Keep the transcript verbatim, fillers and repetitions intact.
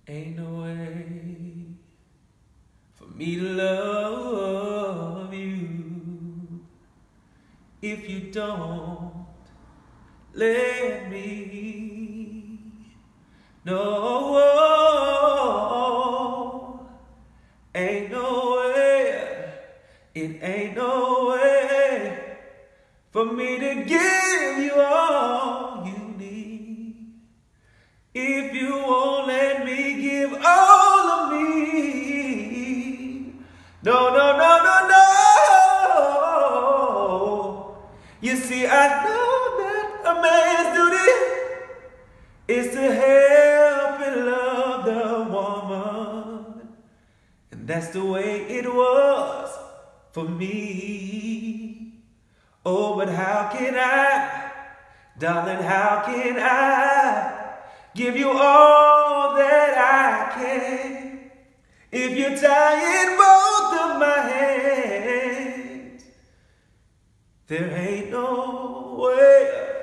Ain't no way for me to love you if you don't let me. No, ain't no way, it ain't no way for me to give you all you need if you won't let me give all of me. No, no, no, no, no. You see, I know that a man's duty is to help and love the woman, and that's the way it was for me. Oh, but how can I, darling, how can I give you all that I can if you're tying both of my hands? There ain't no way